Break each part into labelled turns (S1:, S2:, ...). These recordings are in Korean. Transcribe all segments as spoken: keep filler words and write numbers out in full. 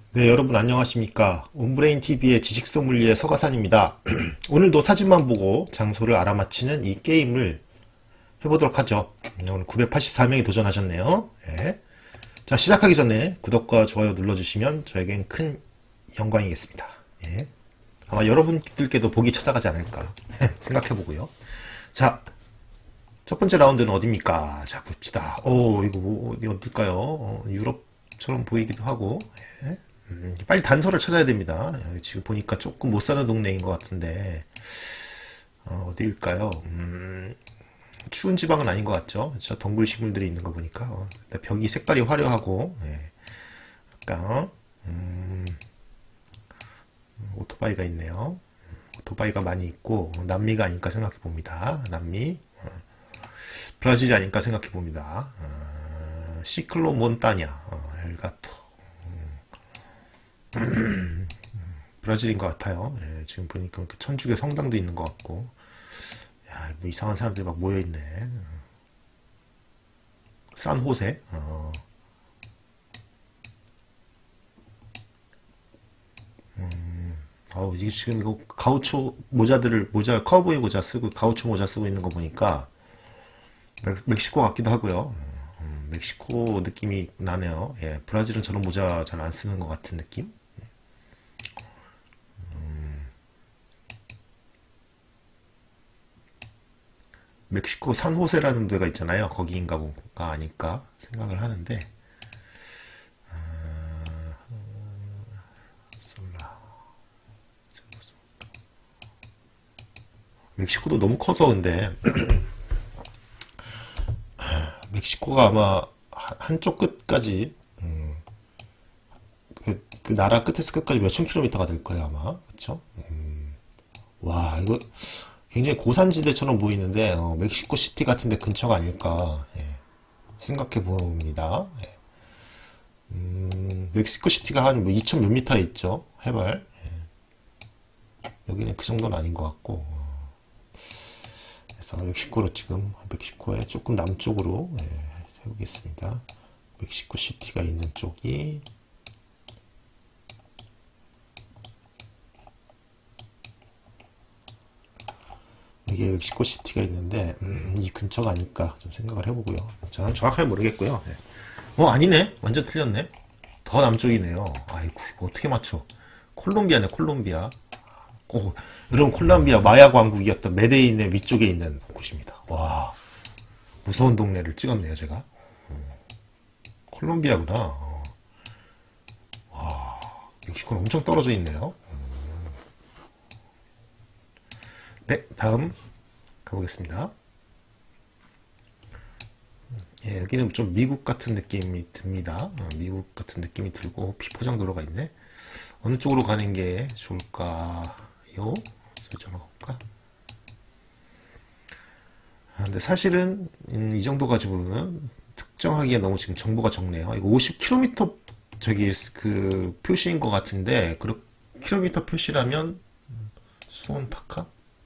S1: 네, 여러분 안녕하십니까. 온브레인티비의 지식소믈리의 서가산입니다. 오늘도 사진만 보고 장소를 알아맞히는 이 게임을 해보도록 하죠. 오늘 구백팔십사 명이 도전하셨네요. 네. 자, 시작하기 전에 구독과 좋아요 눌러주시면 저에겐 큰 영광이겠습니다. 예. 아마 여러분들께도 복이 찾아가지 않을까 생각해보고요. 자, 첫 번째 라운드는 어디입니까? 자, 봅시다. 오, 이거 뭐, 어디, 어딜까요? 어, 유럽처럼 보이기도 하고. 예. 음, 빨리 단서를 찾아야 됩니다. 지금 보니까 조금 못 사는 동네인 것 같은데, 어, 어디일까요? 음, 추운 지방은 아닌 것 같죠? 저 덩굴 식물들이 있는 거 보니까. 어, 벽이 색깔이 화려하고, 예. 약간, 음, 오토바이가 있네요. 오토바이가 많이 있고, 남미가 아닐까 생각해 봅니다. 남미. 어, 브라질이 아닐까 생각해 봅니다. 어, 시클로 몬타냐, 어, 엘가토. 브라질인 것 같아요. 예, 지금 보니까 천주교 성당도 있는 것 같고, 야, 뭐 이상한 사람들이 막 모여있네. 산호세. 어. 음, 어, 이게 지금 이거 가우초 모자들을, 모자, 카우보이 모자 쓰고, 가우초 모자 쓰고 있는 거 보니까, 멕- 멕시코 같기도 하고요. 음, 멕시코 느낌이 나네요. 예, 브라질은 저런 모자 잘 안 쓰는 것 같은 느낌? 멕시코 산호세라는 데가 있잖아요. 거기인가 보가 아닐까 생각을 하는데, 아, 솔라. 멕시코도 너무 커서 근데 멕시코가 아마 한- 한쪽 끝까지 음, 그, 그 나라 끝에서 끝까지 몇천 킬로미터가 될 거예요 아마. 그쵸? 음, 와, 이거 굉장히 고산지대처럼 보이는데 어, 멕시코 시티 같은 데 근처가 아닐까 예, 생각해 봅니다. 예. 음, 멕시코 시티가 한 뭐 이천 몇 미터에 있죠, 해발. 여기는 그 정도는 아닌 것 같고, 그래서 멕시코로 지금 멕시코의 조금 남쪽으로 예, 해보겠습니다. 멕시코 시티가 있는 쪽이 이게 멕시코 시티가 있는데 음, 이 근처가 아닐까 좀 생각을 해보고요. 저는 정확하게 모르겠고요. 네. 어, 아니네. 완전 틀렸네. 더 남쪽이네요. 아이고, 이거 어떻게 맞춰? 콜롬비아네, 콜롬비아. 오, 여러분, 콜롬비아 마야 왕국이었던 메데인의 위쪽에 있는 곳입니다. 와, 무서운 동네를 찍었네요, 제가. 콜롬비아구나. 어, 멕시코는 엄청 떨어져 있네요. 네, 다음 가보겠습니다. 예, 여기는 좀 미국 같은 느낌이 듭니다. 어, 미국 같은 느낌이 들고 비포장 도로가 있네. 어느 쪽으로 가는 게 좋을까요? 설정해 볼까? 아, 근데 사실은 음, 이 정도 가지고는 특정하기에 너무 지금 정보가 적네요. 이거 오십 킬로미터 저기 그 표시인 것 같은데, 그 킬로미터 표시라면 수원 타카?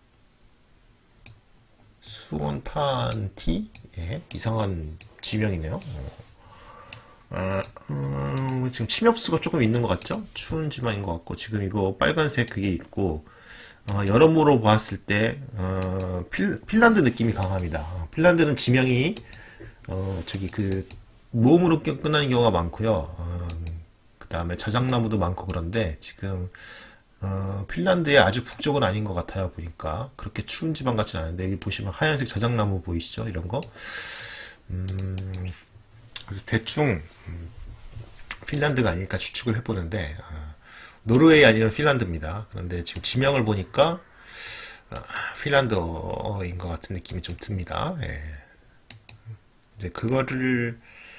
S1: 수원 탄티? 예, 이상한 지명이네요. 아, 음, 지금 침엽수가 조금 있는 것 같죠? 추운 지방인 것 같고, 지금 이거 빨간색 그게 있고, 어, 여러모로 봤을 때, 어, 필, 핀란드 느낌이 강합니다. 어, 핀란드는 지명이, 어, 저기 그, 모음으로 끝- 끝나는 경우가 많고요. 어, 그 다음에 자작나무도 많고 그런데, 지금, 어, 핀란드의 아주 북쪽은 아닌 것 같아요, 보니까. 그렇게 추운 지방 같진 않은데, 여기 보시면 하얀색 자작나무 보이시죠? 이런 거. 음, 그래서 대충, 핀란드가 아닐까 추측을 해보는데, 어, 노르웨이 아니면 핀란드입니다. 그런데 지금 지명을 보니까, 어, 핀란드어인 것 같은 느낌이 좀 듭니다. 예. 이제 그거를,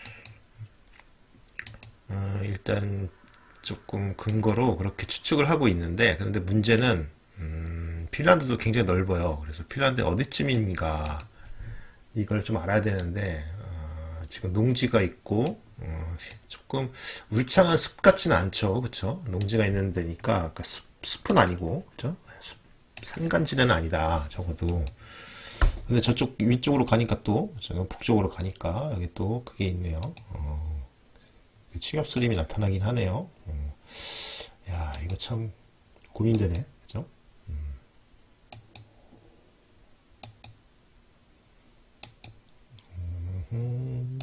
S1: 어, 일단 조금 근거로 그렇게 추측을 하고 있는데, 그런데 문제는, 음, 핀란드도 굉장히 넓어요. 그래서 핀란드 어디쯤인가, 이걸 좀 알아야 되는데, 어, 지금 농지가 있고, 어, 조금 울창한 숲 같지는 않죠. 그쵸? 농지가 있는 데니까, 그러니까 숲, 숲은 아니고, 그쵸? 숲, 산간지대는 아니다. 적어도. 근데 저쪽 위쪽으로 가니까 또, 저기 북쪽으로 가니까, 여기 또 그게 있네요. 어, 침엽수림이 나타나긴 하네요. 어, 야, 이거 참 고민되네. 그죠? 음. 음.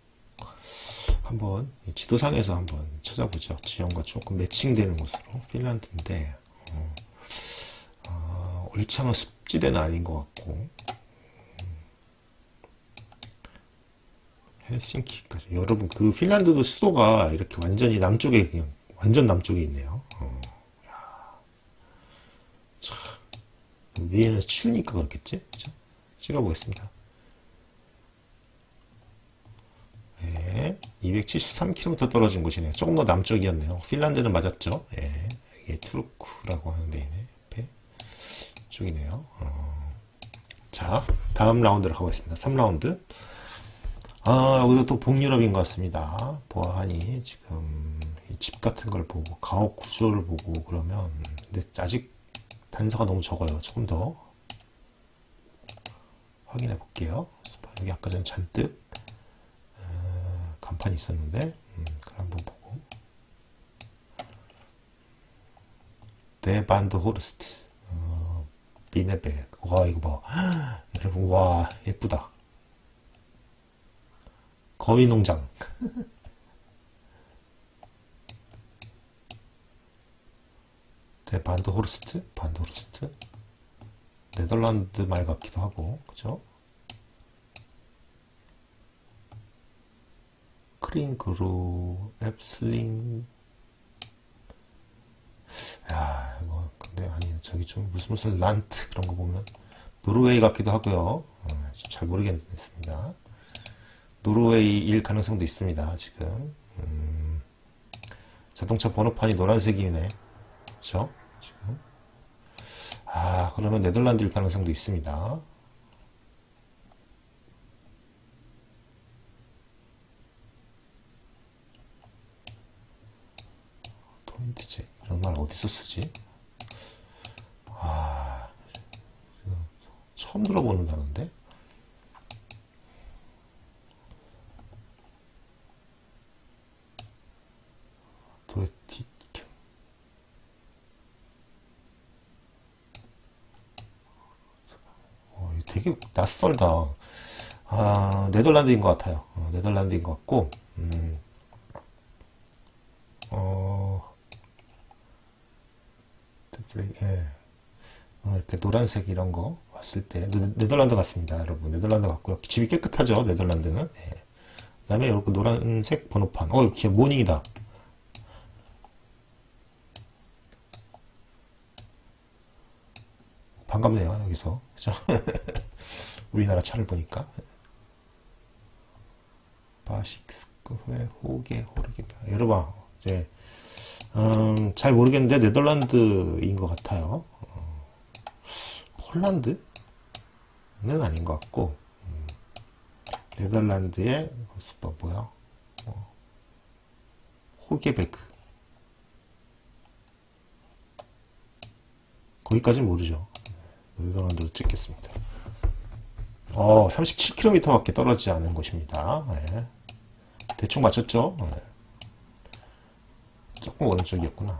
S1: 한번 지도상에서 한번 찾아보죠. 지형과 조금 매칭되는 곳으로. 핀란드인데 어, 어, 얼창은 습지대는 아닌 것 같고 음. 헬싱키까지. 여러분 그 핀란드도 수도가 이렇게 완전히 남쪽에 그냥 완전 남쪽에 있네요. 어. 참, 위에는 추우니까 그렇겠지? 그죠? 찍어보겠습니다. 네, 이백칠십삼 킬로미터 떨어진 곳이네요. 조금 더 남쪽이었네요. 핀란드는 맞았죠? 예, 이게 투르크라고 하는 데이네. 옆에 쪽이네요. 어. 자, 다음 라운드로 가보겠습니다. 삼 라운드. 아, 여기도 또 북유럽인 것 같습니다. 보아하니 지금 집 같은 걸 보고 가옥 구조를 보고 그러면 근데 아직 단서가 너무 적어요. 조금 더 확인해 볼게요. 여기 아까 전 잔뜩 어, 간판이 있었는데 음, 그걸 한번 보고 데반드 호르스트 어, 비네베. 와 이거 봐 여러분. 와 예쁘다. 거위 농장. 네, 반드 호르스트? 반드 호르스트? 네덜란드 말 같기도 하고, 그죠? 크링그루, 앱슬링. 야, 이거, 근데, 아니, 저기 좀 무슨 무슨 란트 그런 거 보면, 노르웨이 같기도 하고요. 어, 잘 모르겠습니다. 노르웨이일 가능성도 있습니다, 지금. 음, 자동차 번호판이 노란색이네. 그쵸? 지금. 아, 그러면 네덜란드일 가능성도 있습니다. 토인트제. 이런 말 어디서 쓰지? 아, 처음 들어보는 단어인데? 도티 되게 낯설다. 아, 네덜란드인 것 같아요. 어, 네덜란드인 것 같고, 음, 어, 예. 어, 이렇게 노란색 이런 거 봤을 때, 네, 네덜란드 같습니다, 여러분. 네덜란드 같고요. 집이 깨끗하죠, 네덜란드는. 예. 그 다음에 이렇게 노란색 번호판. 어, 이렇게 모닝이다. 반갑네요, 여기서. 그죠? 우리나라 차를 보니까. 바식스크회 호게 호르게. 여러분, 이제, 음, 잘 모르겠는데, 네덜란드인 것 같아요. 어, 폴란드는 아닌 것 같고, 음, 네덜란드의, 뭐, 뭐야? 어, 호게베그. 거기까지는 모르죠. 네덜란드로 찍겠습니다. 어, 삼십칠 킬로미터밖에 떨어지지 않은 곳입니다. 네. 대충 맞췄죠? 네. 조금 오른쪽이었구나.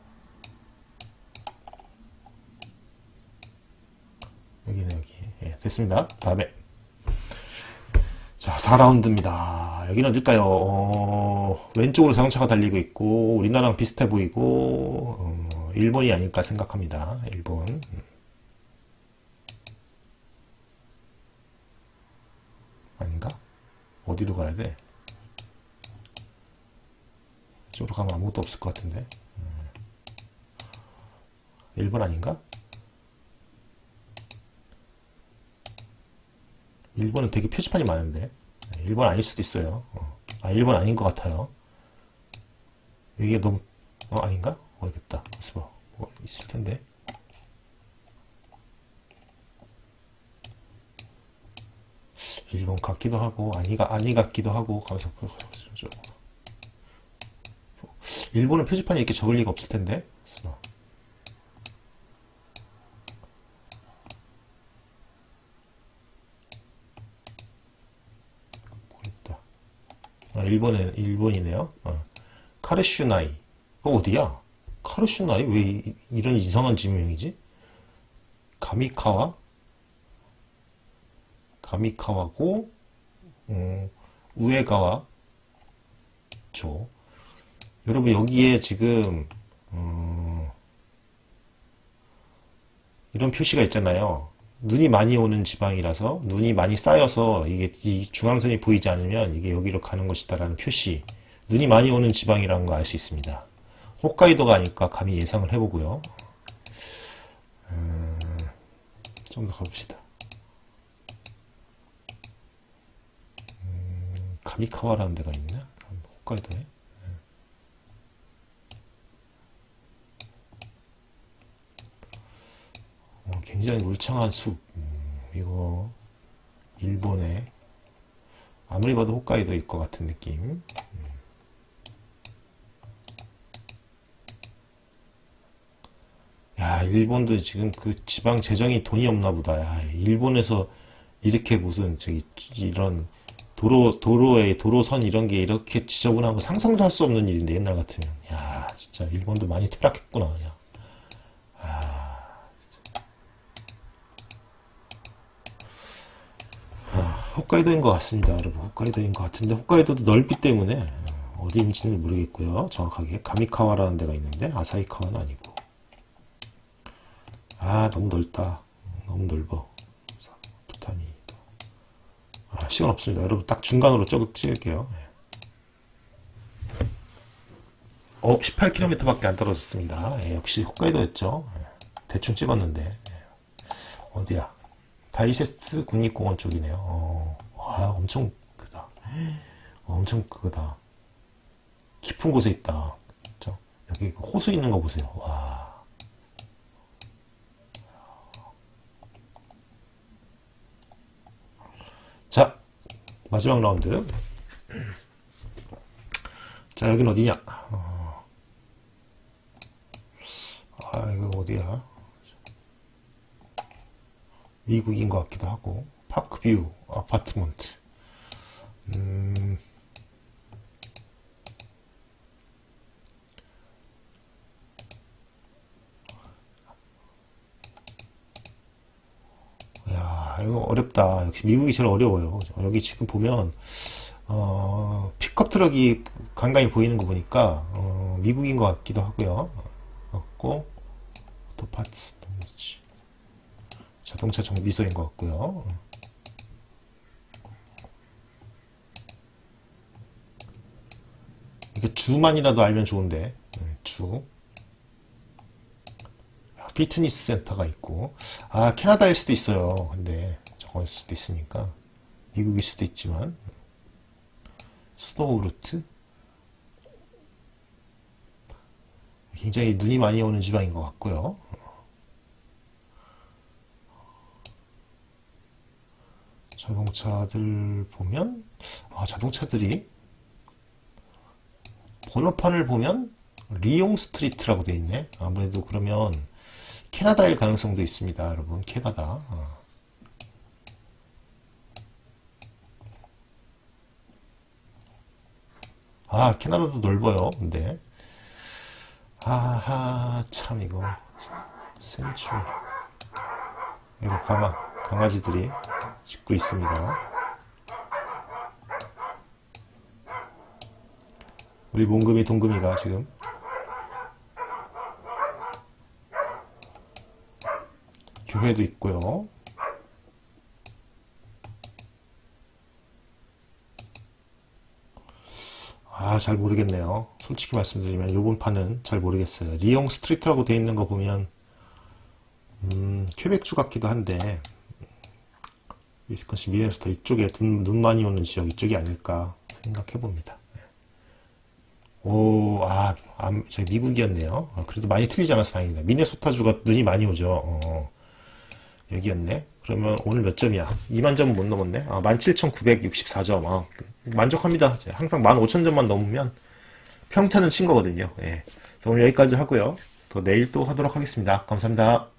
S1: 여기네, 여기. 예, 됐습니다. 다음에. 자, 사 라운드입니다. 여기는 어딜까요? 어, 왼쪽으로 자동차가 달리고 있고, 우리나라랑 비슷해 보이고, 어, 일본이 아닐까 생각합니다. 일본. 아닌가? 어디로 가야 돼? 이쪽으로 가면 아무것도 없을 것 같은데. 일본 아닌가? 일본은 되게 표지판이 많은데. 일본 아닐 수도 있어요. 어. 아, 일본 아닌 것 같아요. 이게 너무, 어, 아닌가? 모르겠다. 뭐, 뭐 있을 텐데. 일본 같기도 하고, 아니가, 아니 같기도 하고, 가면서, 일본은 표지판이 이렇게 적을 리가 없을 텐데. 아, 일본에, 일본이네요. 어. 카르슈나이. 어디야? 카르슈나이? 왜 이, 이런 이상한 지명이지? 가미카와? 가미카와고, 음, 우에가와 죠. 여러분, 여기에 지금, 음, 이런 표시가 있잖아요. 눈이 많이 오는 지방이라서, 눈이 많이 쌓여서, 이게, 이 중앙선이 보이지 않으면, 이게 여기로 가는 것이다라는 표시. 눈이 많이 오는 지방이라는 거 알 수 있습니다. 홋카이도가 아닐까 감히 예상을 해보고요. 음, 좀 더 가봅시다. 음, 가미카와라는 데가 있나? 홋카이도에? 어, 굉장히 울창한 숲. 음, 이거 일본에 아무리 봐도 홋카이도일 것 같은 느낌. 음. 야, 일본도 지금 그 지방 재정이 돈이 없나 보다. 야, 일본에서 이렇게 무슨 저기 이런 도로 도로에 도로선 이런 게 이렇게 지저분한 거 상상도 할 수 없는 일인데 옛날 같으면. 야, 진짜 일본도 많이 퇴락했구나. 야. 아, 아, 홋카이도인 것 같습니다, 여러분. 홋카이도인 것 같은데 홋카이도도 넓기 때문에 어디인지는 모르겠고요. 정확하게 가미카와라는 데가 있는데 아사히카와는 아니고. 아, 너무 넓다. 너무 넓어. 부탄이. 아, 시간 없습니다. 여러분, 딱 중간으로 쭉 찍을게요. 어, 십팔 킬로미터밖에 안 떨어졌습니다. 예, 역시 홋카이도였죠. 예, 대충 찍었는데. 예. 어디야? 다이세스 국립공원 쪽이네요. 어, 와, 엄청 크다. 어, 엄청 크다. 깊은 곳에 있다. 그쵸? 여기 호수 있는 거 보세요. 와. 자, 마지막 라운드. 자, 여긴 어디냐? 어. 아, 이거 어디야? 미국인 것 같기도 하고. 파크뷰 아파트먼트. 음. 야, 이거 어렵다. 역시 미국이 제일 어려워요. 여기 지금 보면 어, 픽업 트럭이 간간히 보이는 거 보니까 어, 미국인 것 같기도 하고요. 같고 또 파츠, 자동차 정비소인 것 같고요. 이게 주만이라도 알면 좋은데. 주. 피트니스 센터가 있고. 아, 캐나다일 수도 있어요. 근데 저거일 수도 있으니까 미국일 수도 있지만. 스노우루트. 굉장히 눈이 많이 오는 지방인 것 같고요. 자동차들 보면 아, 자동차들이 번호판을 보면 리옹 스트리트라고 되어 있네. 아무래도 그러면 캐나다일 가능성도 있습니다, 여러분. 캐나다. 아, 캐나다도 넓어요. 근데 아하, 참 이거 센츄. 이거 강아, 강아지들이 짖고 있습니다. 우리 몽금이 동금이가 지금 교회도 있고요. 아, 잘 모르겠네요. 솔직히 말씀드리면 요번 판은 잘 모르겠어요. 리옹 스트리트라고 되어 있는 거 보면 음, 퀘벡주 같기도 한데 위스콘신, 미네소타 이쪽에 눈, 눈 많이 오는 지역 이쪽이 아닐까 생각해 봅니다. 오, 아, 아 저 미국이었네요. 아, 그래도 많이 틀리지 않아서 다행이다. 미네소타주가 눈이 많이 오죠. 어, 여기였네. 그러면 오늘 몇 점이야? 이만 점은 못 넘었네. 아, 만 칠천구백육십사 점. 아, 만족합니다. 항상 만 오천 점만 넘으면 평타는 친 거거든요. 예. 그래서 오늘 여기까지 하고요. 또 내일 또 하도록 하겠습니다. 감사합니다.